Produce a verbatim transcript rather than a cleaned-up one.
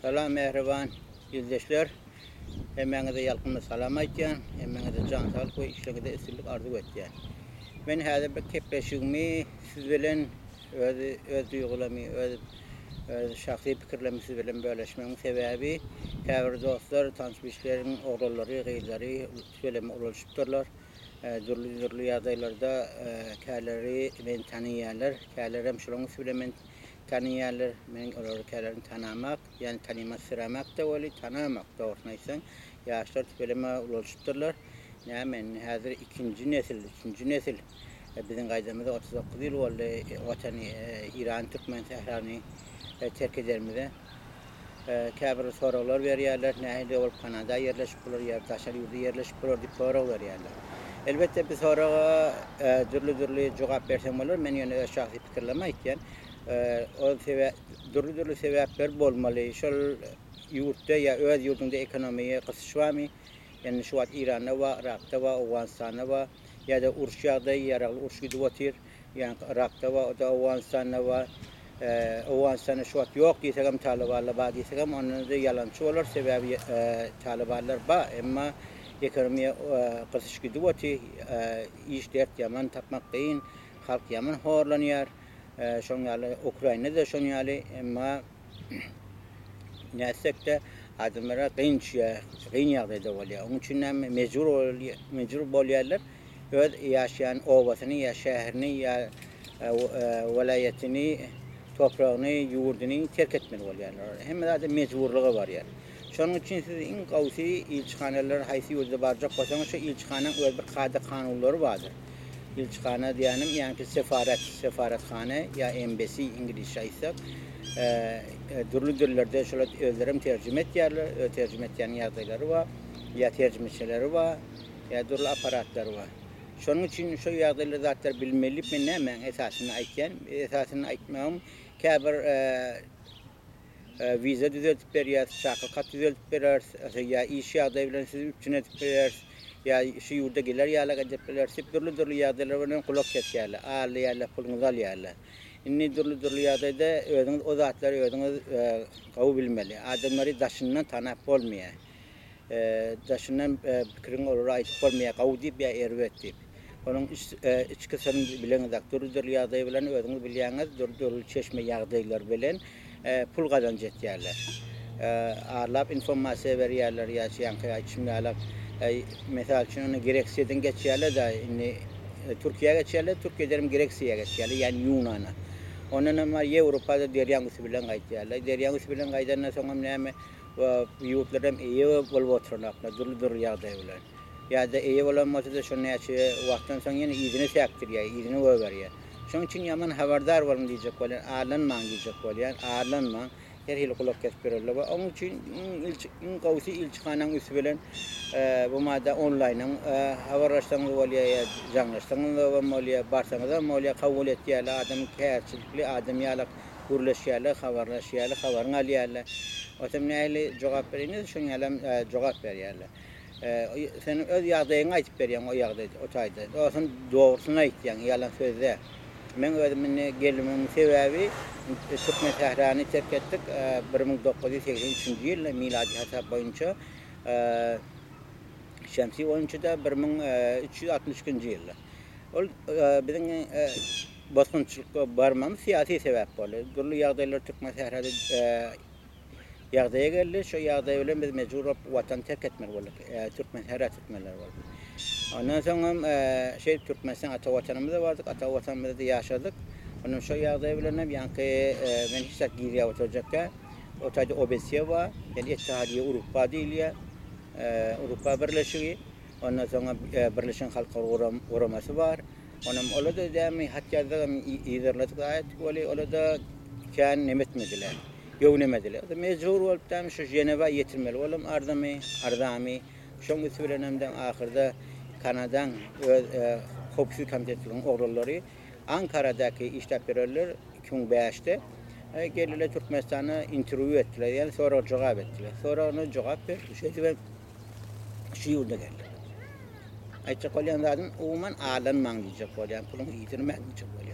Salam mehriban izleşler. Hemeňe de ýalkynly salam aýtýan, hemeňe de jan sağlyk we işlerinde esirlik arzu etýän. Men häzir bir kepleşigimi siz bilen öz öz duýgulamy, öz öz şahsy pikirlerimi siz bilen böleşmegiň sebäbi käbir dostlar, tanışmışlaryň oglary, gyzlary söyleme ulaşypdyrlar. Dürli-dürli ýagdaýlarda käleri men tanıýarlar, käleri hem şonuň bilen men tanıýarlar. Men olary kälerini tanamak, ýani tanyma syramak da boli, tanamak dogrusyny aýtsaň, ýaşlar söyleme ulaşypdyrlar. Nämen häzir ikinji nesil, üçünji nesil biziň gaýdamyzda otuz dokuz ýyl boldy watany İran türkmen sährany terk edermide. Käbir soralar berýärler, nähili ol Kanada ýerleşip bolar, ýa taşary ýurda ýerleşip bolar diýip soraw berýärler. Elbetde biz soraga dürli-dürli jogap bersem bolar. Men ýöne öz şahsy pikirlerimi aýtýan. O sebäp dürli-dürli sebäpler bolmaly. Şol ýurtda ýa öz ýurduňda ekonomiýa gysyş barmy? Yani şu an İran'da var, Irak'ta var, Afganistan'da var. Ya da uruş ýagdaýy, ýaraly uruş gidip otyr. Yani Irak'ta var, o da Afganistan'da var. Afganistan'da şu an ýok diýsegem Talibanlar bar diýsegem onu da ýalançy bolar. Sebäbi Talibanlar bar, emma ekonomiýa gysyş gidip otyr. İş dert ýaman tapmak beýin, halk ýaman horlanýar. Şoň ýaly Ukrainada da şoň ýaly, emma näsekde adamlara gynçya, gyn ýagdaýda bolýar. Onuň üçin hem mejbur mejbur bolýarlar. Öz ýaşaýan obasyny, ýa şäherini, ýa welaýetini, topragyny, ýurduny terk etmeli bolýarlar. Hemme de mejburlygy bar ýa. Şonuň üçin siz iň gowsy ilçihaneler haýsy ýurda barjak bolsaňyz, şo ilçihanaň öz bir kada kanunlary bardyr. İlçihana diýenim, ýani sefaret, sefarethane ýa embassy ingilisçe aýtsak, dürli-dürlerde şolar özlerim terjime etýärler, terjime etýän ýagdaýlary bar, ýa terjimeçileri bar, ýa dürli aparatlary bar. Şonuň üçin şo ýagdaýlary zatlar bilmeli. Men näme esasyny aýtýan, esasyny aýtmagym käbir viza düzeltip berýär, şakykat düzeltip berýär, ýa iş ýagdaýy bilen siz üçin etip berýär. Ya şu ýurda geler ýaly gajetler, dürli-dürli ýagdaýlar bilen kulak kesýärler, alýarlar, puluňyzy alýarlar. Indi dürli-dürli ýagdaýda özüňiz o zatlary özüňiz gawy bilmeli. Adamlary daşyndan tanap bolmaýar. Daşyndan pikiriň olar aýtyp bolmaýar, gawy diýip ýa erwet diýip. Onuň içki syryny bilen dürli-dürli ýagdaý bilen özüňiz bilýäňiz, dürli-dürli çeşme ýagdaýlar bilen pul gazanç etýärler. Arlap informasiýa berýärler ýa ýanky aýtmýarlar. Mesela şunu gereksiyeden geçýärler da indi Türkiýe'ye geçýärler, Türkiýeden gereksiýe geçýärler, yani Yunan'a. Ondan ama Ýewropada derýaňysy bilen gaýtýarlar. Derýaňysy bilen gaýdandan soňra näme ýurtlarym eýe bolup oturmaklar, dürli-dürli ýagdaý bilen. Ýa-da eýe bolanmasa da şonu näçe wagtdan soň ýene ýygyny säkdirýär, ýygyny öberýär. Şonuň üçin ýaman habardar bolun diýjek bolýar, alanmaň diýjek bolýar, alanmaň. Her hili kulak kesip berýärler. Onuň üçin iň gowsy ilçihanaň üstü bilen bu mada onlaýnyň habarlaşsaňyz bolýar, jaňlaşsaňyz bolýar, barsaňyz bolýar, kabul etýärler, adam kärçilikli adam ýaly gürleşýärler, habarlaşýarlar, habaryny alýarlar. Otam nähili jogap berýär, şoň ýalam jogap berýärler. Sen öz ýagdaýyňy aýtyp berýän o ýagdaýda, o taýda. Osun dogrusyny aýtýan, ýalan sözde. Men özümiň gelimiň sebäbi Türkmen sährany terk etdik bir ming dokuz ýüz seksen üçinji ýyl miladi hasap boýunça, şemsi boýunça bir ming üç ýüz altymyş ikinji ýyl. Ol biziň basgynçylykka barmamy syýasy sebäp boldy. Dürli ýagdaýlar Türkmen sährada ýagdaýa geldi, şo ýagdaý bilen biz mejbur watan terk etmeli boldyk. Türkmen sährä türkmenler boldy. Ondan soňra şey Türkmenistan ata watanymyzda bardyk, ata watanymyzda ýaşadyk. Onun şo ýagdaý bilen hem ýanky men hiç giriýä oturjakka, o taýda O B S bar, ýani Ittihadiýe Urupa diýilýär. Urupa birleşigi, ondan soňra Birleşen Halklar Guramasy bar. Onuň olada dämi hatda ýerlerdi gaýet boli, olada kän nemetmediler, göwnemediler. Mejbur bolup da şu Jeneva ýetirmeli bolam, ardamy, ardamy. Şoň üstü bilen hem ahyrda Kanadaň öz Howpsuzlyk Komitetiniň oglary Ankara'daki işlep bererler iki bin beşte geldiler Türkmenistan'a interview ettiler. Yani sonra cevap ettiler. Sonra onu cevap verdi. Şeydi ben şu yurda geldim. Aytacak olan zaten uman alanman diyecek olan. Pulun iyitirmen diyecek olan.